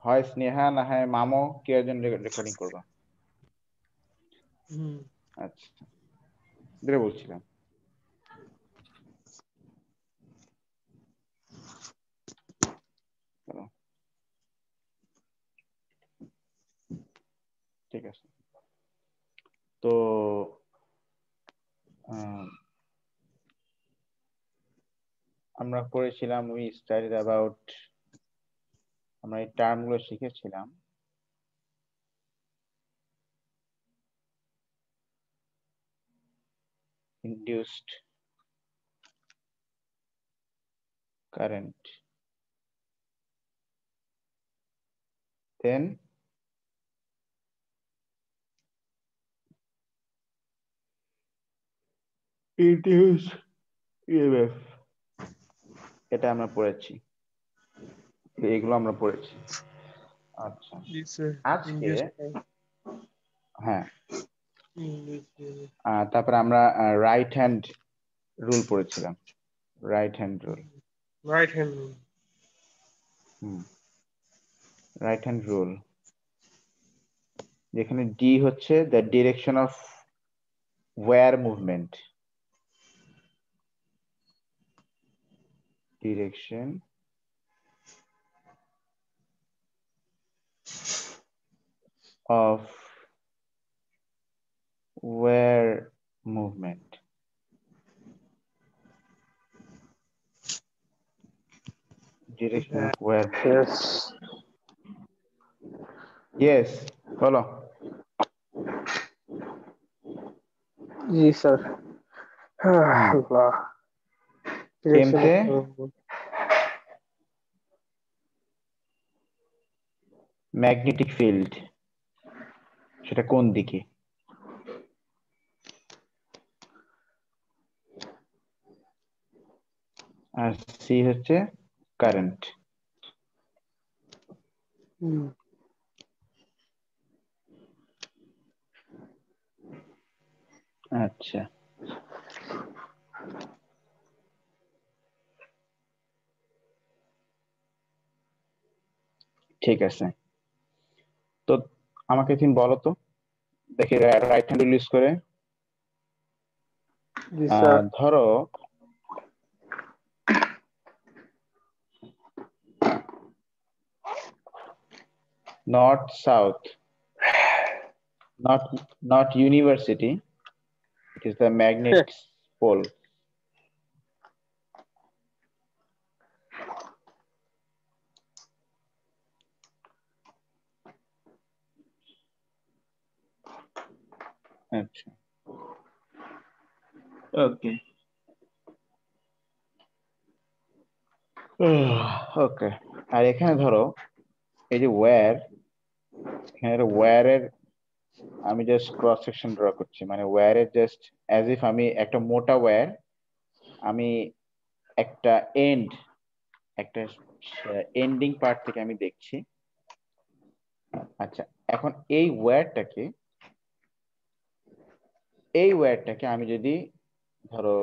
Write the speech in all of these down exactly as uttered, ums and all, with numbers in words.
হয় স্নেহা না হয় মামো, কে একজন রেকর্ডিং করবা। হুম আচ্ছা যেটা বলছিলাম, ঠিক আছে। তো আমরা করেছিলাম উই স্টাডিড অ্যাবাউট, আমরা এই টার্মগুলো শিখেছিলাম। Induced current, then induced EMF, এটা আমরা পড়েছি, এইগুলো আমরা পড়েছি। আচ্ছা জি স্যার। আজকে ইন্ডিয়াস হ্যাঁ ইন্ডিয়াস আহ, তারপরে আমরা রাইট হ্যান্ড রুল পড়েছিলাম, right hand rule. Right hand rule. হুম রাইট হ্যান্ড রুল, যেখানে ডি হচ্ছে the direction of wire movement, direction of where movement, direction of where, Yes. yes বলো। জি স্যার। হুম আল্লাহ। কেমতে ম্যাগনেটিক ফিল্ড, সেটা কোন দিকে? আর সি হচ্ছে কারেন্ট। হুম আচ্ছা ঠিক আছে, তো আমাকে তুমি বলো তো দেখি রাইট হ্যান্ড ইউজ করে। জি আহ, স্যার। ধরো north south, not not university, it is the magnet pole. আচ্ছা ওকে ওকে, আর এখানে ধরো এই যে ওয়্যার, এখানে ওয়্যারের আমি জাস্ট ক্রস সেকশন ড্র করছি, মানে ওয়্যারের জাস্ট অ্যাজ ইফ আমি একটা মোটা ওয়্যার, আমি একটা এন্ড, একটা এন্ডিং পার্ট থেকে আমি দেখছি। আচ্ছা এখন এই ওয়্যারটাকে, এই ওয়্যারটাকে আমি যদি ধরো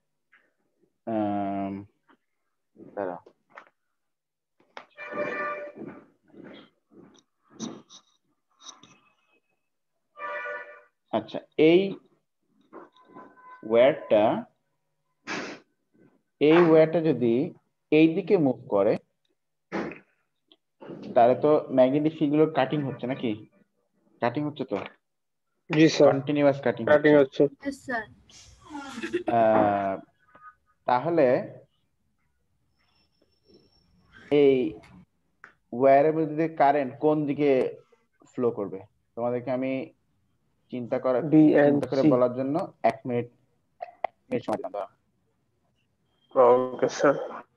আহ দাঁড়া আচ্ছা এই ওয়্যারটা, এই ওয়্যারটা যদি এই দিকে মুভ করে তাহলে তো ম্যাগনেটিক ফিল্ড গুলো কাটিং হচ্ছে নাকি? কাটিং হচ্ছে তো, জি স্যার। কন্টিনিউয়াস কাটিং কাটিং হচ্ছে। হচ্ছে। Yes, sir. আহ, তাহলে এই ওয়্যারের মধ্যে কারেন্ট কোন দিকে ফ্লো করবে? তোমাদেরকে আমি চিন্তা করা বি এন্ড চিন্তা করে সি। বলার জন্য এক মিনিট মিনিট সময় দিলাম। দাঁড়াও। Okay sir.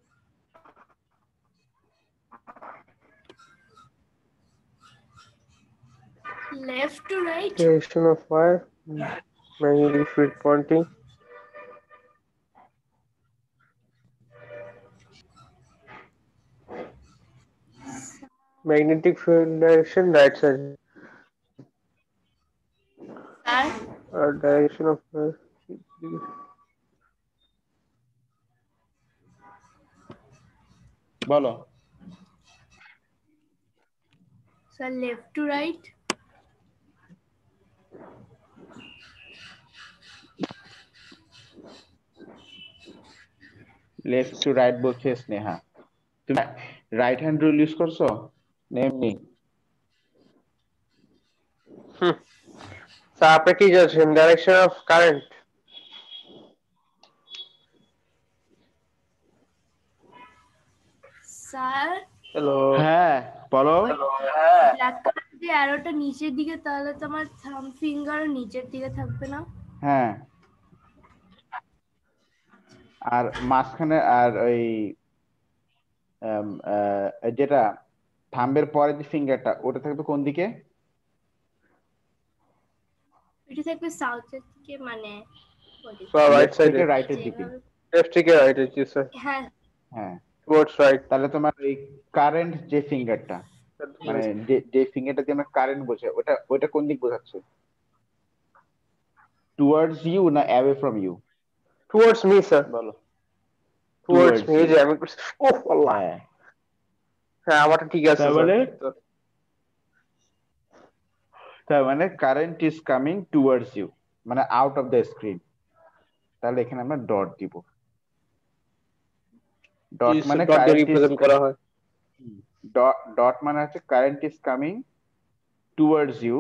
Left to right. Direction of wire. Magnetic field pointing. Magnetic field direction right side. Sir. Or direction of wire. বলো Sir, left to right. Left to right বলছে স্নেহা। তুমি right hand rule use করছো না এমনি? So আপনি কি যাচ্ছেন direction of current? Sir, hello. হ্যাঁ বলো। ব্ল্যাক কালার যে অ্যারোটা নিচের দিকে, তাহলে তো আমার থাম ফিঙ্গার নিচের দিকে থাকবে না? হ্যাঁ, আর মাঝখানে আর ওই আম, আহ, যেটা থাম্বের পরে যে ফিঙ্গারটা ওটা থাকবে কোন দিকে? এটা থাকবে সাউথের দিকে, মানে রাইট লেফট সাইডে, থেকে রাইটের দিকে। যেভাবে। লেফট থেকে রাইট জি স্যার, হ্যাঁ হ্যাঁ, টুয়ার্ডস রাইট। তাহলে তোমার এই কারেন্ট যে ফিঙ্গারটা, মানে যে যে ফিঙ্গারটা দিয়ে আমরা কারেন্ট বোঝাই, ওটা ওটা কোন দিক বোঝাচ্ছে? টুয়ার্ডস ইউ না away from you? Towards me sir, বলো। Towards towards me. এই ইউ। যে আমি করছি, ওহ আল্লাহ। হ্যাঁ, হ্যাঁ আমারটা ঠিক আছে তার স্যার। মানে তার মানে current is coming towards you, মানে আউট অফ দ্য স্ক্রিন। তাহলে এখানে আমরা ডট দিব। জি ডট স্যার, মানে ডট দিয়ে কারেন্ট ইজ রিপ্রেজেন্ট করা হয়। ডট ডট মানে হচ্ছে current is coming towards you,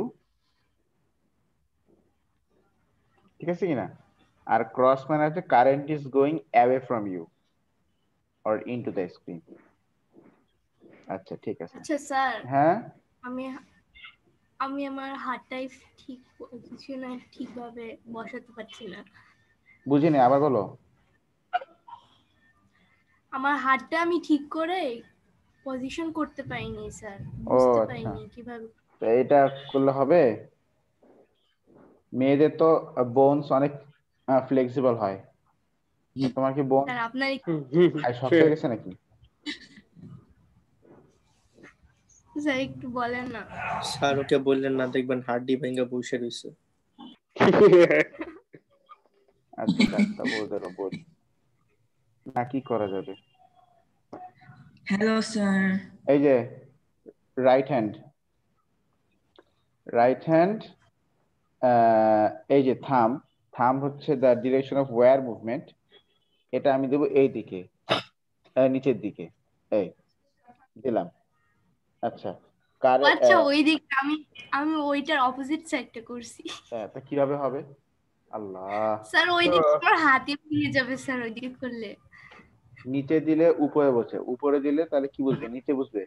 ঠিক আছে কিনা? আর ক্রস মানে হচ্ছে current is going away from you or into the screen. আচ্ছা ঠিক আছে। আচ্ছা স্যার, হ্যাঁ আমি আমি আমার হাতটাই ঠিক পজিশনে ঠিকভাবে বসাতে পারছি না। বুঝিনি, আবার বলো। আমার হাতটা আমি ঠিক করে পজিশন করতে পারিনি স্যার, ও বুঝতে আচ্ছা, পারিনি কিভাবে। তো এটা করলে হবে? মেয়েদের তো বোনস অনেক ফ্লেক্সিবল হয়, তোমার কি বোন স্যার আপনার হুম হুম হুম, শক্ত sure. হয়ে গেছে নাকি? স্যার একটু বলেন না। স্যার ওকে বললেন না, দেখবেন হাড্ডি ভেঙে বসে রয়েছে। আচ্ছা যাক, তা বোঝেন বোঝ না, কি করা যাবে। Hello, sir. এই যে রাইট হ্যান্ড, রাইট হ্যান্ড এই যে থাম, থাম হচ্ছে the direction of wire movement. এটা আমি দেবো এই দিকে, আহ, নিচের দিকে, এই দিলাম। আচ্ছা কার ও আচ্ছা, ওই দিক আমি আমি ওইটার অপোজিট সাইডটা করছি। তা কিভাবে হবে? আল্লাহ, স্যার ওই দিক আমার হাতে নিয়ে যাবে স্যার, ওই দিকে করলে। নিচে দিলে উপরে বসে, উপরে দিলে তাহলে কি বুঝবে? নিচে বুঝবে।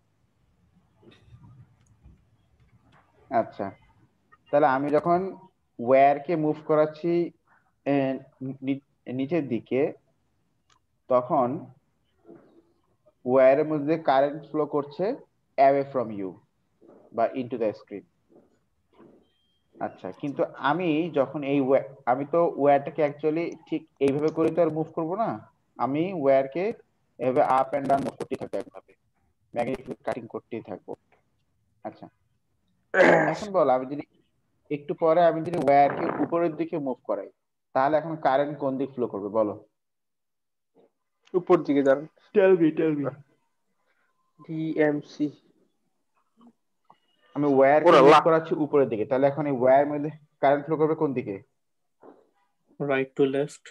আচ্ছা, তাহলে আমি যখন ওয়্যারকে মুভ করাচ্ছি আহ, নি- নিচের দিকে, তখন ওয়্যারের মধ্যে কারেন্ট ফ্লো করছে অ্যাওয়ে ফ্রম ইউ বা ইনটু দ্য স্ক্রিন। আচ্ছা, কিন্তু আমি যখন এই ওয়্যার, আমি তো ওয়্যারটাকে অ্যাকচুয়ালি ঠিক এইভাবে করে তো আর মুভ করবো না, আমি ওয়্যারকে এভাবে আপ এন্ড ডাউন মুভ করতেই থাকবো, একভাবে ম্যাগনেটিক কাটিং করতেই থাকবো। আচ্ছা, এখন বল, আমি যদি একটু পরে আমি যদি ওয়্যারকে উপরের দিকে মুভ করাই, তাহলে এখন কারেন্ট কোন দিক ফ্লো করবে বলো? উপর দিকে দাঁড়ান। Tell me tell me. DMC. আমি ওয়্যারকে ওরে মুভ আল্লাহ। করাচ্ছি উপরের দিকে, তাহলে এখন এই ওয়্যার মধ্যে কারেন্ট ফ্লো করবে কোন দিকে? Right to left.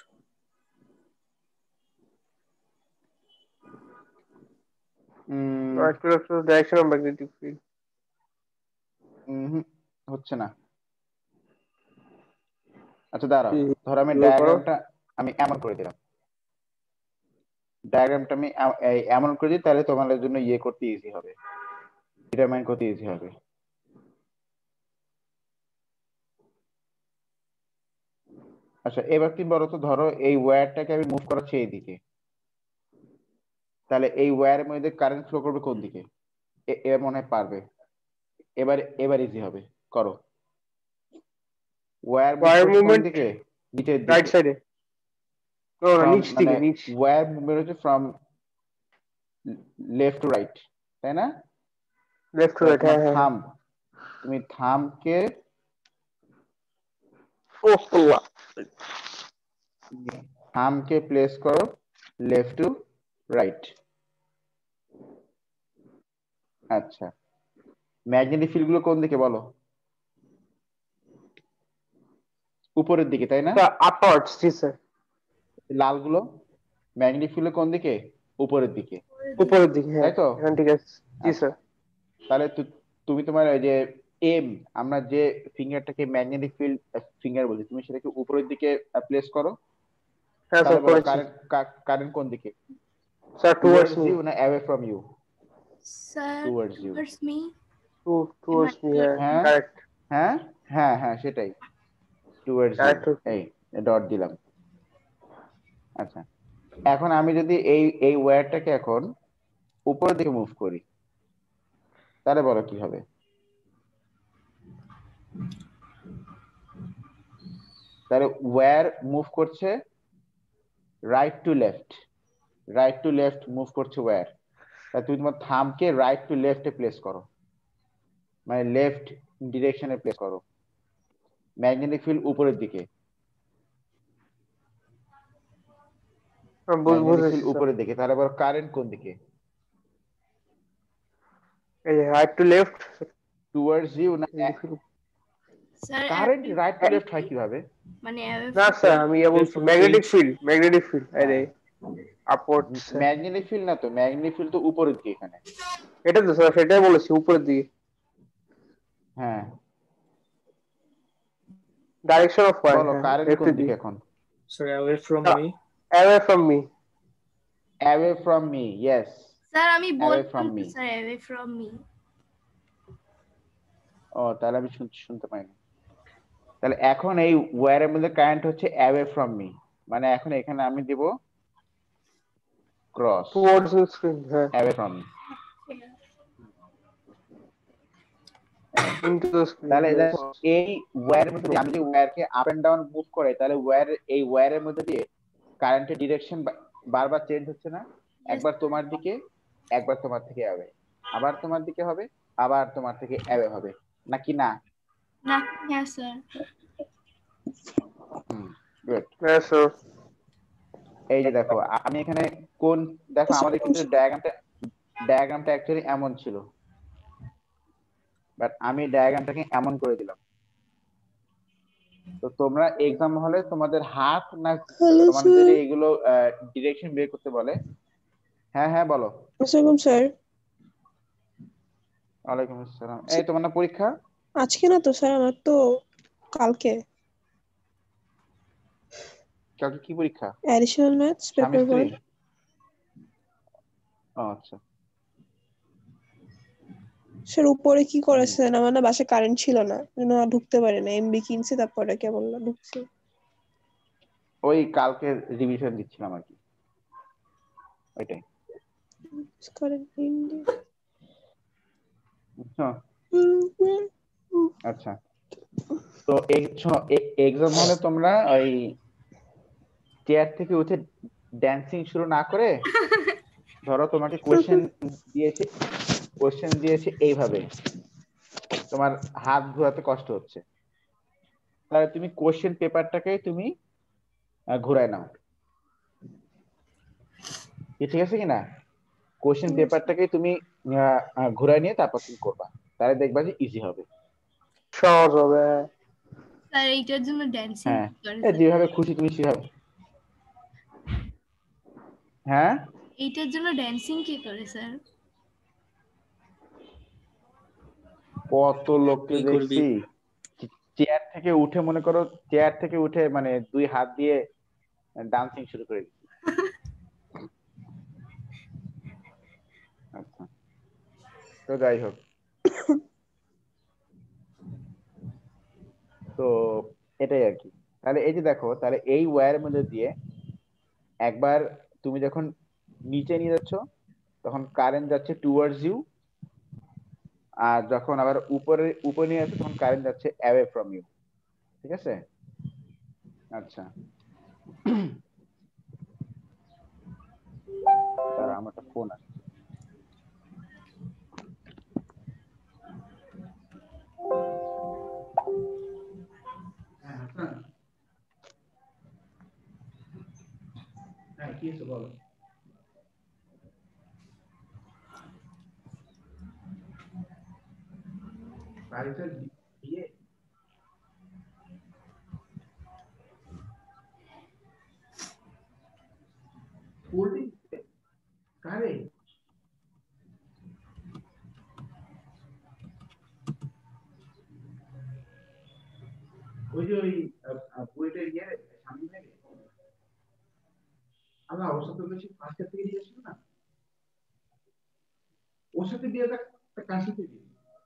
Um, right to left direction of magnetic field. Um, হচ্ছে না। আচ্ছা দাঁড়াও, ধরো আমি কিভাবে করো? ডায়াগ্রামটা আমি এমন করে দিলাম, ডায়াগ্রামটা আমি এ- এই এমন করে দিই, তাহলে তোমাদের জন্য ইয়ে করতে ইজি হবে, ডিটারমাইন করতে ইজি হবে। আচ্ছা এবার কি বলো তো, ধরো এই ওয়্যারটাকে আমি মুভ করাচ্ছি এইদিকে, তাহলে এই ওয়্যারের মধ্যে কারেন্ট ফ্লো করবে কোন দিকে? এ- এবার মনে হয় পারবে, এবার এবার ইজি হবে, করো। ওয়্যার মুভ ওয়ার করছে কোন মুভমেন্ট দিকে? নিচের রাইট দিকে। সাইডে। ও না, ফ্রম নিচ মানে দিকে, নিচ। ওয়্যার মুভমেন্ট হচ্ছে ফ্রম লেফট টু রাইট, তাই না? লেফট টু তাহলে রাইট, তোমার হ্যাঁ হ্যাঁ হ্যাঁ। থাম, তুমি থামকে ওহ আল্লাহ। থামকে প্লেস করো লেফট টু রাইট। আচ্ছা, ম্যাগনেটিক ফিল্ড গুলো কোন দিকে বলো? উপরের দিকে, তাই না? স্যার আপওয়ার্ডস, জি স্যার। লালগুলো ম্যাগনেটিক ফিল্ড কোন দিকে? উপরের দিকে, উপরের দিকে, হ্যাঁ তাই তো? এখন ঠিক আছে, জি আচ্ছা, স্যার। তাহলে তু- তুমি তোমার ওই যে এম, আমরা যে ফিঙ্গারটাকে ম্যাগনেটিক ফিল্ড ফিঙ্গার বলি, তুমি সেটাকে উপরের দিকে প্লেস করো। হ্যাঁ তাহলে স্যার বলো করেছি কারেন্ট কারেন্ট কোন দিকে? Sir, towards towards me. You না away from you? Sir towards you. Towards me. To towards me, হ্যাঁ হ্যাঁ কারেক্ট হ্যাঁ হ্যাঁ হ্যাঁ সেটাই, টুয়ার্ডস ইউ। কারেক্ট। এই ডট দিলাম। আচ্ছা, এখন আমি যদি এই এই ওয়্যারটাকে এখন উপরের দিকে মুভ করি, তাহলে বলো কি হবে? তাহলে ওয়্যার মুভ করছে right to left, right to left move করছে ওয়্যার। তাহলে তুমি তোমার থামকে রাইট টু লেফটে প্লেস করো, মানে লেফট ডিরেকশনে প্লেস করো। ম্যাগনেটিক ফিল্ড উপরের দিকে, ম্যাগনেটিক বুঝেছি ফিল্ড স্যার। উপরের দিকে, তাহলে বলো কারেন্ট কোন দিকে? এই right to left. Towards you না? Sir current right to left হয় কিভাবে? মানে away না from- স্যার, আমি ইয়ে বলছি ম্যাগনেটিক ফিল্ড, ম্যাগনেটিক ফিল্ড আরে আপওয়ার্ডস। ম্যাগনেটিক ফিল্ড না তো, ম্যাগনেটিক ফিল্ড তো উপরের দিকে এখানে। এটা তো স্যার, সেটাই বলেছি উপরের দিকে, হ্যাঁ, ডাইরেকশন অফ ওয়ার, বলো হ্যাঁ কারেন্ট কোন লেফটের দিকে দিকে। এখন? Sorry, away from me. Away from me. Away from me, yes. Sir আমি Away বললাম from তো me. Sir away from me. ও তাহলে আমি শুন- শুনতে পাইনি। তাহলে এখন এই ওয়্যারের মধ্যে কারেন্ট হচ্ছে অ্যাওয়ে ফ্রম মি, মানে এখন এখানে আমি দিব ক্রস, টুয়ার্ডস দ্য স্ক্রিন, হ্যাঁ away from me. Into the screen, তাহলে ইয়েস। দেখো এই ওয়্যারের মধ্যে দিয়ে আমি যদি ওয়্যারকে আপ এন্ড ডাউন মুভ করে, তাহলে ওয়্যার এই ওয়্যারের মধ্যে দিয়ে কারেন্টের ডিরেকশন বারবার চেঞ্জ হচ্ছে না? একবার তোমার দিকে, একবার তোমার থেকে অ্যাওয়ে, আবার তোমার দিকে হবে, আবার তোমার থেকে অ্যাওয়ে হবে, নাকি না? না, হ্যাঁ স্যার। গুড। হ্যাঁ স্যার। এই যে দেখো আ- আমি এখানে কোন, দেখো আমাদের কিন্তু ডায়াগ্রামটা ডায়াগ্রামটা অ্যাকচুয়ালি এমন ছিল, বাট আমি ডায়াগ্রামটাকে এমন করে দিলাম। তো তোমরা এক্সাম হলে তোমাদের হাত না, হ্যালো তোমাদের স্যার। যদি এগুলো ডিরেকশন বের করতে বলে। হ্যাঁ হ্যাঁ বলো। আসসালাম স্যার। ওয়ালাইকুম আসসালাম। এই তোমার না পরীক্ষা? আজকে না তো স্যার, আমার তো কালকে কালকে কি পরীক্ষা? অ্যাডিশনাল ম্যাথস স্বামী পেপার স্ত্রী? ওয়ান। ও আচ্ছা। স্যার উপরে কি করেছেন, আমার না বাসায় কারেন্ট ছিল না, জন্য আর ঢুকতে পারি না। এমবি কিনছে, তারপরে কেবল না ঢুকছে। ওই কালকে রিভিশন দিচ্ছিলাম আর কি, ওইটাই। কারেন্ট বুঝছো? আচ্ছা, তো এক্সাম হলে তোমরা ওই চেয়ার থেকে উঠে ড্যান্সিং শুরু না করে, ধরো তোমাকে কোশ্চেন দিয়েছে, কোশ্চেন দিয়েছে এইভাবে, তোমার হাত ঘোরাতে কষ্ট হচ্ছে, তাহলে তুমি কোশ্চেন পেপারটাকে তুমি আহ, ঘুরায় নাও। কি ঠিক আছে কিনা? কোশ্চেন পেপারটাকে তুমি আহ, আহ, ঘুরায় নিয়ে তারপর তুমি করবা, তাহলে দেখবা যে ইজি হবে। সহজ হবে। স্যার এইটার জন্য ড্যান্সিং হ্যাঁ, করে এ স্যার? যেভাবে খুশি তুমি সেভাবে। হ্যাঁ, এইটার জন্য ড্যান্সিং কি করে স্যার? কত লোককে তুই করবি। দেখছি চেয়ার থেকে উঠে, মনে করো চেয়ার থেকে উঠে মানে দুই হাত দিয়ে ডান্সিং শুরু করে দিচ্ছে। আচ্ছা, তো যাই হোক, তো এটাই আর কি। তাহলে এই যে দেখো, তাহলে এই ওয়্যারের মধ্যে দিয়ে একবার তুমি যখন নিচে নিয়ে যাচ্ছ, তখন কারেন্ট যাচ্ছে টুয়ার্ডস ইউ, আর যখন আবার উপরে উপরে নিয়ে যাচ্ছে তখন কারেন্ট যাচ্ছে অ্যাওয়ে ফ্রম ইউ। ঠিক আছে? আচ্ছা, তারা আমার একটা ফোন আছে। হ্যাঁ, কি হয়েছে বলো। কালচার দিয়ে পোল্ট্রি কারে ওই যে ওই বুয়েটের ইয়ে সামনে থেকে আল্লাহ ওর সাথে বেশি ফার্স্ট থেকে দিয়েছিল না ওর সাথে দিয়ে দেখ কার সাথে দিয়ে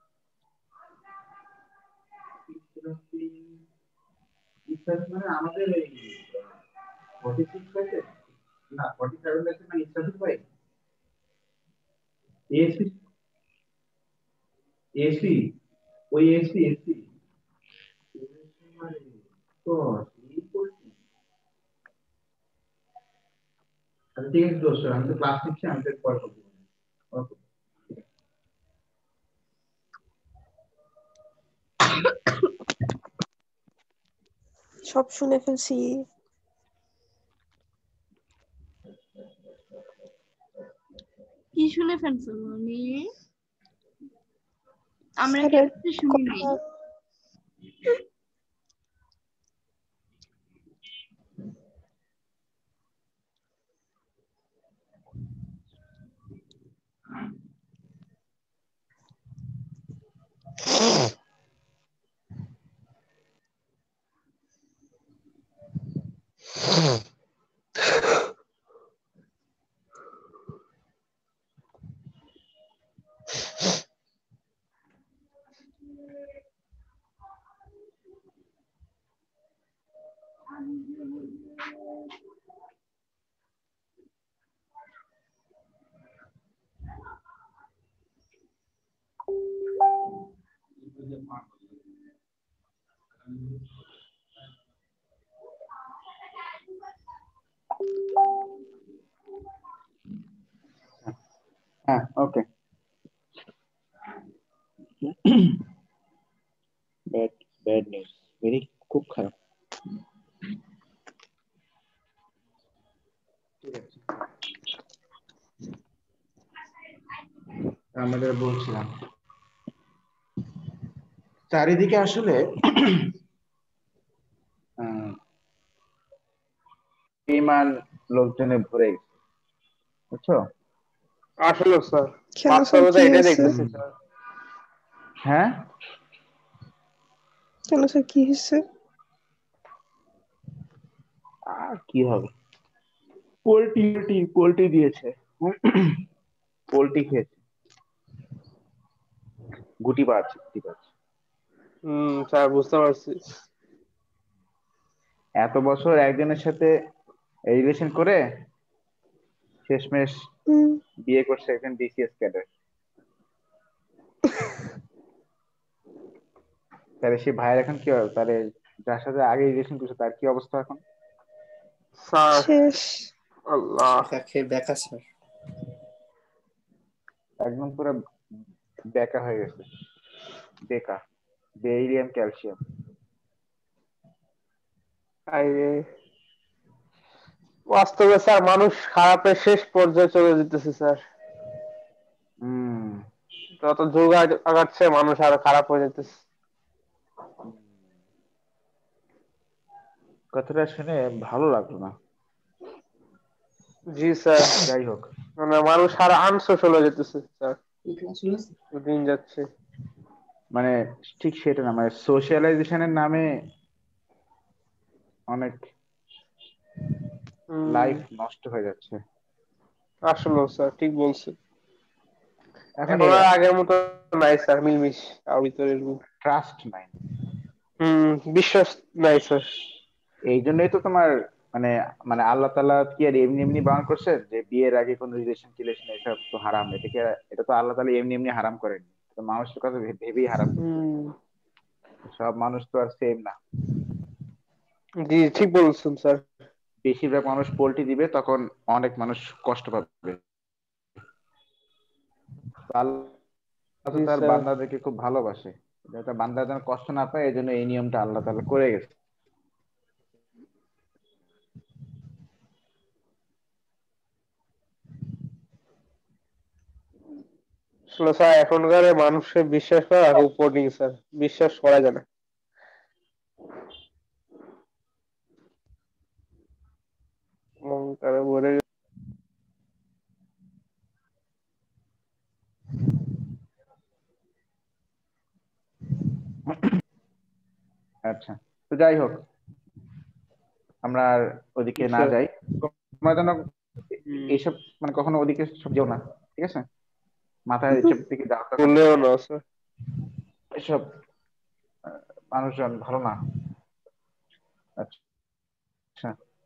মানে আমাদের এই ফর্টি সিক্স আছে না ফর্টি সেভেন আছে না ইস্টাফিক ভাই এএসপি এএসপি ওই এএসপি এসপি তো এই করছি আচ্ছা ঠিক আছে দোস্ত আমি তো ক্লাস নিচ্ছি আমি তো পরে করবো ওকে সব শুনে ফেলছি। কি শুনে ফেলছো আমি আমরা স্যারের কিছু শুনি নাই কথা হ্যাঁ okay bad bad news very খুব খারাপ ঠিক আছে আমাদের বলছিলাম চারিদিকে আসলে বেঈমান লোকজনে ভরে গেছে বুঝছো আসলে স্যার কেন স্যার বাস্তবতা কি এটা হয়েছে? দেখতেছি স্যার হ্যাঁ কেন স্যার কি হয়েছে? আর কি হবে পোল্ট্রি পোল্ট্রি দিয়েছে পোল্ট্রি খেয়েছে গুটি বাড়ছে গুটি বাড়ছে হুম স্যার বুঝতে পারছি এত বছর একজনের সাথে রিলেশন করে শেষমেশ হুম বিয়ে করছে একজন বিসিএস ক্যাডার তাহলে সে ভাইয়ের এখন কি হবে তাহলে যার সাথে আগে রিলেশন করছে তার কি অবস্থা এখন স্যার শেষ। আল্লাহ একা খেয়ে বেকা স্যার একদম পুরো বেকা হয়ে গেছে বেকা বেরিলিয়াম ক্যালসিয়াম আরে বাস্তবে স্যার মানুষ খারাপের শেষ পর্যায়ে চলে যেতেছে স্যার হম যত যুগ আগ- আগাচ্ছে মানুষ আরো খারাপ হয়ে যেতেছে কথাটা শুনে ভালো লাগলো না জি স্যার যাই হোক মানে মানুষ আরো আনসোশাল হয়ে যেতেছে স্যার দিন যাচ্ছে মানে ঠিক সেটা না মানে সোশ্যালাইজেশনের নামে অনেক হুম লাইফ নষ্ট হয়ে যাচ্ছে আসলে স্যার ঠিক বলছেন এখন এখন আর আগের মতো নাই স্যার মিলমিশ আর ভিতরে ট্রাস্ট নাই হুম বিশ্বাস নাই স্যার এই জন্যই তো তোমার মানে মানে আল্লাহ তাআলা কি আর এমনি এমনি বারণ করছে যে বিয়ের আগে কোনো রিলেশন টিলেশন এসব তো হারাম এটা কি আর- এটা তো আল্লাহ তাআলা এমনি এমনি হারাম করেনি তো মানুষের কথা ভে- ভেবেই হারাম করছে হুম সব মানুষ তো আর সেম না জি ঠিক বলছেন স্যার বেশিরভাগ মানুষ পোল্টি দিবে তখন অনেক মানুষ কষ্ট পাবে তো আল্লাহ তো জি তার স্যার বান্দাদেরকে খুব ভালোবাসে যাতে বান্দা যেন কষ্ট না পায় এই জন্য এই নিয়মটা আল্লাহ তাআলা করে গেছে আসলে স্যার এখনকার মানুষের বিশ্বাস করা খুব কঠিন স্যার, বিশ্বাস করা যায় না। অহংকারে ভরে গেছে। আচ্ছা, তো যাই হোক, আমরা আর ওদিকে না স্যার যাই। তোমরা যেন হুম, এইসব মানে কখনো ওদিকে সব যেও না, ঠিক আছে? মাথায় এসব দিকে যাওয়ার দরকার নেই। বললেও না স্যার। এসব আহ, মানুষজন ভালো না। আচ্ছা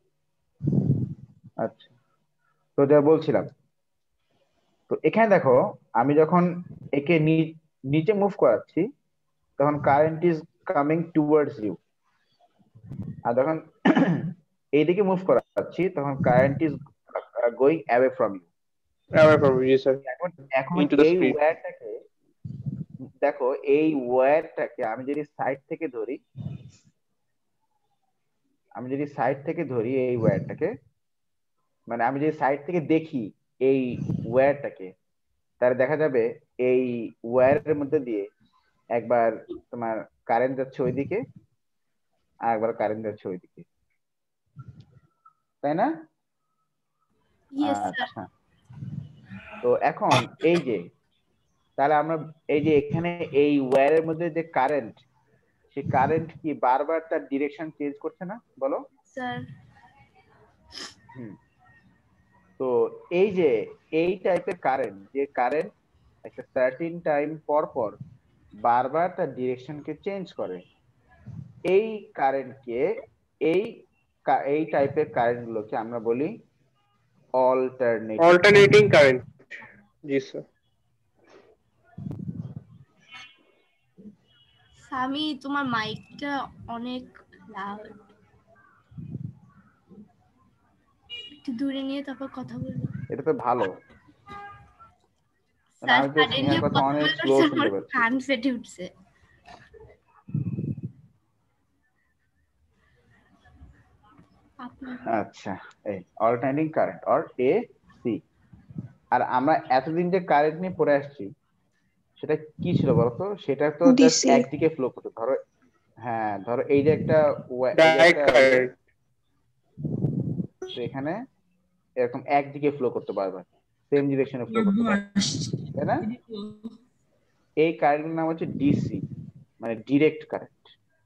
আচ্ছা, তো যা বলছিলাম, তো এখানে দেখো, আমি যখন একে নি- নিচে মুভ করাচ্ছি তখন current is coming towards you, আর যখন এইদিকে মুভ করাচ্ছি তখন current is going away from you. Away from you, sir, এখন এখন into the এই street. ওয়্যারটাকে দেখো, এই ওয়্যারটাকে আমি যদি সাইড থেকে ধরি, আমি যদি সাইড থেকে ধরি এই ওয়্যারটাকে, মানে আমি যদি সাইড থেকে দেখি এই ওয়্যারটাকে, তাহলে দেখা যাবে এই ওয়্যারের মধ্যে দিয়ে একবার তোমার কারেন্ট যাচ্ছে ওইদিকে, আর একবার কারেন্ট যাচ্ছে ওইদিকে, তাই না? Yes sir. আচ্ছা, তো এখন এই যে, তাহলে আমরা এই যে এখানে এই ওয়্যারের মধ্যে যে কারেন্ট, সেই কারেন্ট কি বারবার তার ডিরেকশন চেঞ্জ করছে না, বলো? স্যার হুম, তো এই যে এই টাইপের কারেন্ট, যে কারেন্ট একটা সার্টিন টাইম পর পর বারবার তার ডিরেকশনকে চেঞ্জ করে, এই কারেন্টকে, এই কা- এই টাইপের কারেন্ট গুলোকে আমরা বলি অল্টারনেটিং কারেন্ট। Alternating current. জি স্যার। স্বামী, তোমার মাইকটা অনেক লাউড, একটু দূরে নিয়ে তারপর কথা বলবো। এটা তো ভালো, মানে স্যার আমি তো সাডেনলি স্নেহার কথা কথা অনেক বলতে স্লো বলতে শুনতে আমার পাচ্ছি। কান ফেটে উঠছে। আপনি আচ্ছা, এই alternating current or A C. আর আমরা এতদিন যে কারেন্ট নিয়ে পড়ে আসছি সেটা কি ছিল বলতো? সেটা তো জাস্ট ডিসি। একদিকে ফ্লো করতো। ধরো, হ্যাঁ ধরো এই যে একটা ওয়া- এই যে Direct একটা ইয়ে, current. তো এখানে এরকম একদিকে ফ্লো করতে বারবার, সেম ডিরেকশনে ফ্লো করতে পারবে, তাই না? এই কারেন্টের নাম হচ্ছে ডিসি, মানে ডিরেক্ট কারেন্ট।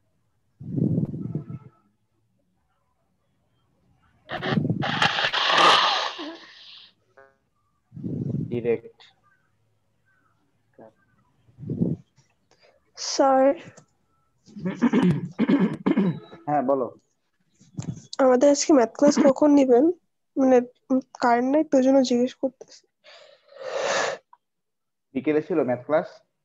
ডিরেক্ট। স্যার, হ্যাঁ বলো। আমাদের আজকে ম্যাথ ক্লাস কখন নিবেন? মানে কারেন্ট নাই তো, জন্য জিজ্ঞেস করতেছি। বিকেলে ছিল ম্যাথ ক্লাস।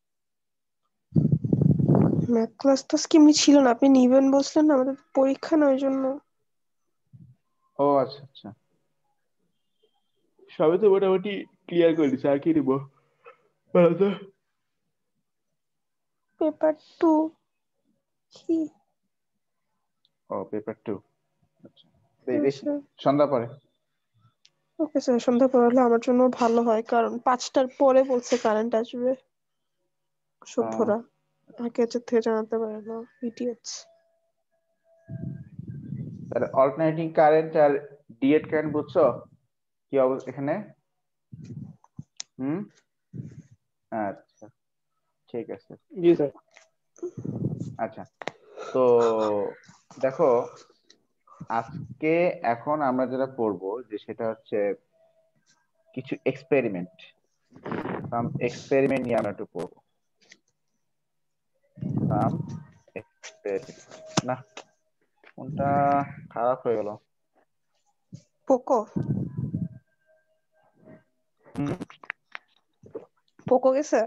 ম্যাথ ক্লাস তো আজকে এমনি ছিল না, আপনি নিবেন বলছিলেন না, আমাদের পরীক্ষা না ওই জন্য। ও আচ্ছা আচ্ছা, সবই তো মোটামুটি ক্লিয়ার করে দিচ্ছে, আর কি নিব বলো তো? পেপার টু কি? ও পেপার টু, আচ্ছা, এই হ্যাঁ দেখি স্যার। সন্ধ্যা পরে। ওকে স্যার, সন্ধ্যা পরে হলে আমার জন্য ভালো হয়, কারণ পাঁচটার পরে বলছে কারেন্ট আসবে। আহ, সভ্যরা আগে থেকে জানাতে পারে না, ইডিয়েটস। তাহলে অল্টারনেটিং কারেন্ট আর ডিরেক্ট কারেন্ট বুঝছো কি অবস্থা এখানে? হুম, আচ্ছা, ঠিক আছে। জি স্যার। আচ্ছা, তো দেখো, আজকে এখন আমরা যেটা পড়বো যে সেটা হচ্ছে কিছু এক্সপেরিমেন্ট, সাম এক্সপেরিমেন্ট নিয়ে আমরা একটু পড়বো। সাম এক্সপেরিমেন্ট, না কোনটা খারাপ হয়ে গেল। পোকো হুম, পোকো গেছে।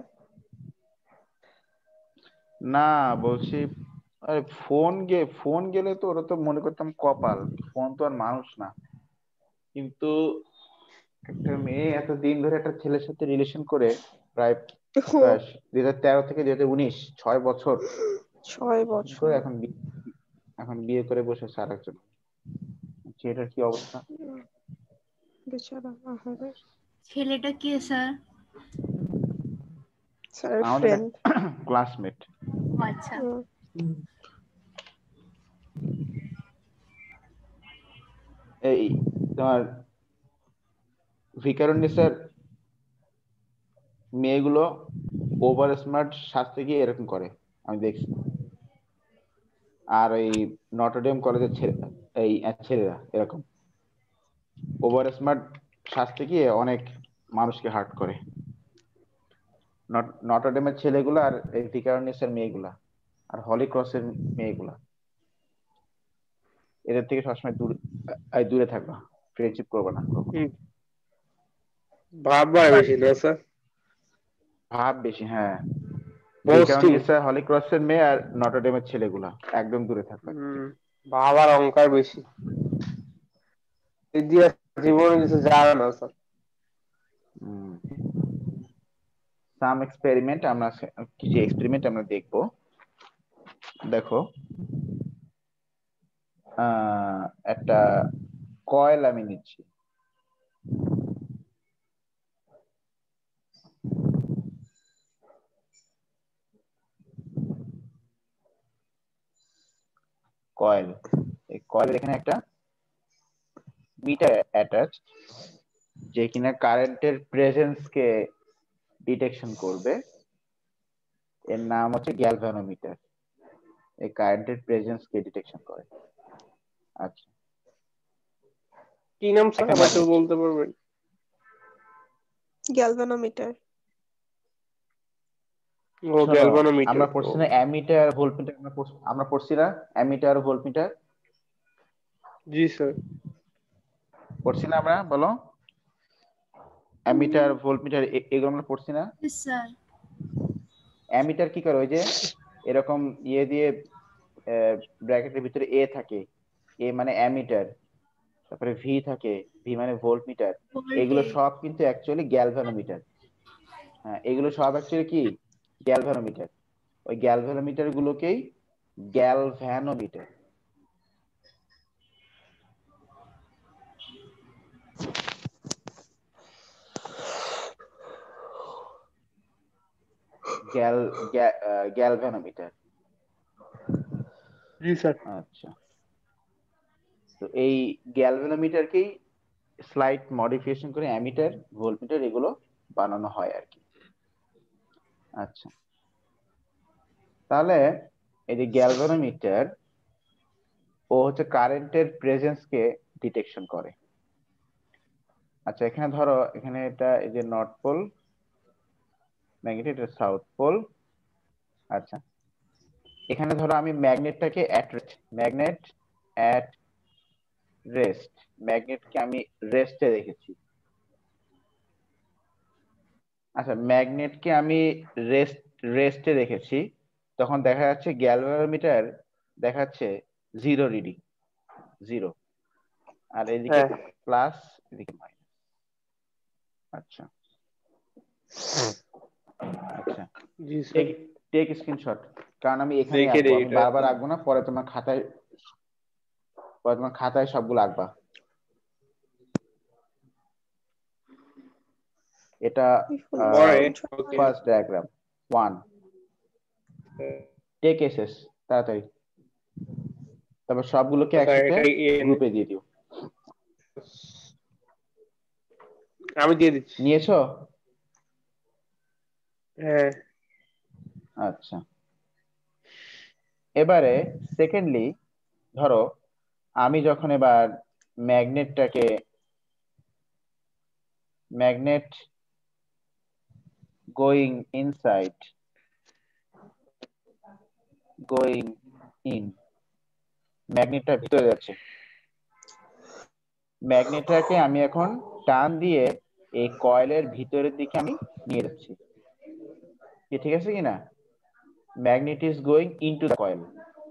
না বলছি, আরে ফোন গে ফোন গেলে তো ওরা তো মনে করতাম কপাল, ফোন তো আর মানুষ না। কিন্তু একটা মেয়ে এতদিন ধরে একটা ছেলের সাথে রিলেশন করে, প্রায় প্রায় দুই হাজার তেরো থেকে দুই হাজার উনিশ, ছয় বছর ছয় করে বছর এখন বি- এখন বিয়ে করে বসেছে আর একজন। ছেলেটার কি অবস্থা? বেচারা, আহারে। ছেলেটা কে স্যার? স্যার আমাদের ফ্রেন্ড ক্লাসমেট। ও আচ্ছা। এই তোমার ভিকারুননিসার মেয়েগুলো ওভার স্মার্ট সাজতে গিয়ে এরকম করে আমি দেখছি। আর এই নটরডেম কলেজের ছেলে এই ছেলেরা এরকম ওভার স্মার্ট সাজতে গিয়ে অনেক মানুষকে হার্ট করে। নটরডেমের ছেলেগুলা আর এই ভিকারুননিসার মেয়েগুলা আর হলি ক্রসের মেয়েগুলা, এদের থেকে সবসময় দূরে দূরে থাকবা, ফ্রেন্ডশিপ করবা না। ভাব বাড়ে বেশি না স্যার? ভাব বেশি, হ্যাঁ। Boasting. ভিকারুননিসা, হলি ক্রসের মেয়ে আর নটরডেমের ছেলেগুলা একদম দূরে থাকবা। হুম, ভাব আর অহংকার বেশি। ইতিহাস জীবনে কিছু জানে না স্যার। সাম এক্সপেরিমেন্ট আমরা কিছু এক্সপেরিমেন্ট আমরা দেখব। দেখো আহ একটা কয়েল আমি নিচ্ছি, কয়েল। এই কয়েলের এখানে একটা মিটার অ্যাটাচ, যে কিনা কারেন্টের প্রেজেন্স কে ডিটেকশন করবে। এর নাম হচ্ছে গ্যালভানোমিটার। এই কারেন্টের প্রেজেন্স কে ডিটেকশন করে। আচ্ছা, কি নাম স্যার আবার একটু বলতে পারবেন? গ্যালভানোমিটার। ও গ্যালভানোমিটার। আমরা পড়ছি না অ্যামিটার ভোল্টমিটার, আমরা পড়ছি আমরা পড়ছি না অ্যামিটার ভোল্টমিটার? জি স্যার পড়ছি না আমরা? বলো, অ্যামিটার ভোল্টমিটার এগুলো আমরা পড়ছি না? স্যার অ্যামিটার কি করে, ওই যে এরকম ইয়ে দিয়ে ব্র্যাকেটের ভিতরে এ থাকে, এ মানে অ্যামিটার, তারপরে ভি থাকে, ভি মানে ভোল্টমিটার। এগুলো সব কিন্তু অ্যাকচুয়ালি গ্যালভানোমিটার। হ্যাঁ, এগুলো সব অ্যাকচুয়ালি কি গ্যালভানোমিটার। ওই গ্যালভানোমিটার গুলোকেই গ্যালভানোমিটার। Gal galvanometer. জি স্যার। আচ্ছা, তো এই গ্যালভানোমিটারকেই স্লাইট মডিফিকেশন করে অ্যামিটার ভোল্টমিটার এগুলো বানানো হয় আর কি। আচ্ছা, তাহলে এই যে গ্যালভানোমিটার ও হচ্ছে কারেন্টের প্রেজেন্স কে ডিটেকশন করে। আচ্ছা, এখানে ধরো এখানে এটা এই যে নর্থ পোল ম্যাগনেট, এটা সাউথ পোল। আচ্ছা, এখানে ধরো আমি ম্যাগনেটটাকে অ্যাট ম্যাগনেট অ্যাট রেস্ট ম্যাগনেটকে আমি রেস্টে রেখেছি। আচ্ছা, ম্যাগনেটকে আমি রেস্ট রেস্টে রেখেছি, তখন দেখা যাচ্ছে গ্যালভানোমিটার দেখাচ্ছে জিরো রিডিং, জিরো। আর এদিকে প্লাস, এদিকে মাইনাস। আচ্ছা আচ্ছা, জি স্যার টেক স্ক্রিনশট, কারণ আমি এখানে আঁকবো, আমি বারবার আঁকবো না, পরে তোমার খাতায় পরে তোমার খাতায় সবগুলো আঁকবা। এটা first diagram one. Take SS তাড়াতাড়ি, তারপর সবগুলোকে একসাথে গ্রুপে দিয়ে দিও। আমি দিয়ে দিচ্ছি। নিয়েছো? হ্যাঁ। আচ্ছা, এবারে সেকেন্ডলি ধরো আমি যখন এবার ম্যাগনেটটাকে magnet going inside going in ম্যাগনেটটা ভিতরে যাচ্ছে, ম্যাগনেটটাকে আমি এখন টান দিয়ে এই কয়েলের ভিতরের দিকে আমি নিয়ে যাচ্ছি। ঠিক আছে কিনা? Magnet is going into the coil.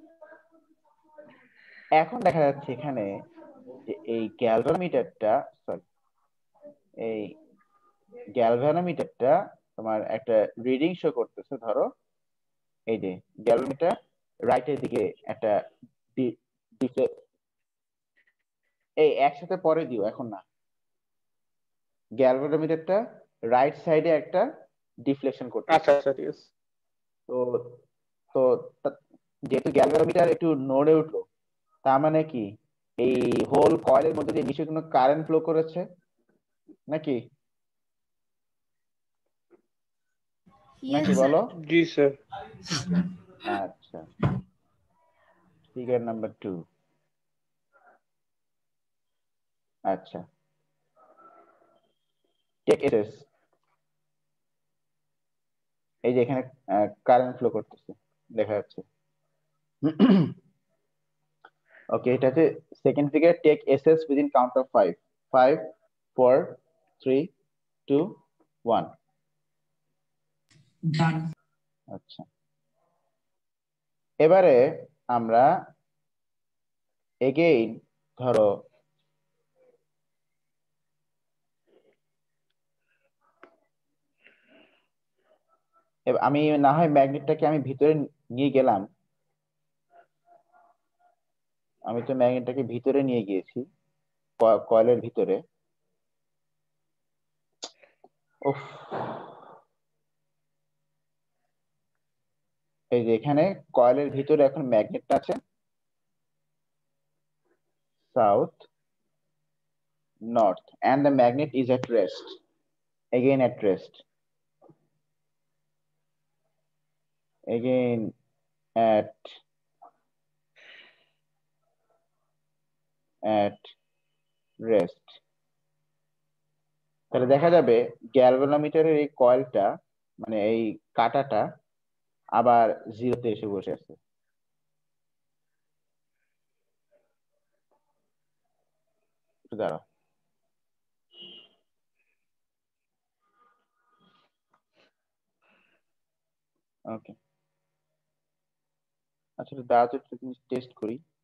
এখন দেখা যাচ্ছে এখানে যে এই গ্যালভানোমিটারটা সরি এই গ্যালভানোমিটারটা তোমার একটা রিডিং শো করতেছে। ধরো এই যে গ্যালভানোমিটার রাইটের দিকে একটা, এই একসাথে পরে দিও, এখন না। গ্যালভানোমিটারটা রাইট সাইডে একটা ডিফ্লেকশন করতে। আচ্ছা আচ্ছা ঠিক আছে। তো তো তা- যেহেতু গ্যালভানোমিটার একটু নড়ে উঠলো, তার মানে কি এই হোল কয়েলের মধ্যে দিয়ে নিশ্চয়ই কোনো কারেন্ট ফ্লো করেছে নাকি? Yes, নাকি sir. বলো? জি স্যার। আচ্ছা, ফিগার নাম্বার টু। আচ্ছা, টেক এসএস, এই যে এখানে কারেন্ট ফ্লো করতেছে দেখা যাচ্ছে। ওকে, এটা হচ্ছে second figure, take SS within count of five. Five, four, three, two, one. Done. আচ্ছা, এবারে আমরা এগেইন ধরো এব- আমি না হয় ম্যাগনেটটাকে আমি ভিতরে নিয়ে গেলাম, আমি তো ম্যাগনেটটাকে ভিতরে নিয়ে গিয়েছি কয়েলের ভিতরে। উফ, এই যে এখানে কয়েলের ভিতরে এখন ম্যাগনেটটা আছে south north, and the magnet is at rest, again at rest, again at at rest। তাহলে দেখা যাবে গ্যালভানোমিটারের এই কয়েলটা মানে এই কাঁটাটা আবার জিরোতে এসে বসে আছে। একটু দাঁড়াও, ওকে। আচ্ছা দাঁড়াও, একটু টেস্ট করি।